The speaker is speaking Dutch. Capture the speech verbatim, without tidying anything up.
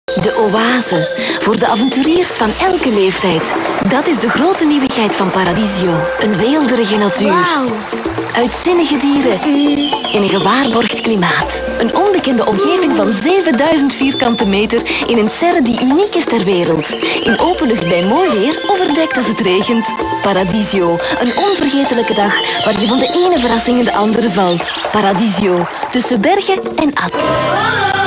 De oase. Voor de avonturiers van elke leeftijd. Dat is de grote nieuwigheid van Paradisio. Een weelderige natuur. Wauw. Uitzinnige dieren. In een gewaarborgd klimaat. Een onbekende omgeving van zevenduizend vierkante meter in een serre die uniek is ter wereld. In open lucht bij mooi weer, overdekt als het regent. Paradisio. Een onvergetelijke dag waar je van de ene verrassing in de andere valt. Paradisio. Tussen Bergen en Ad.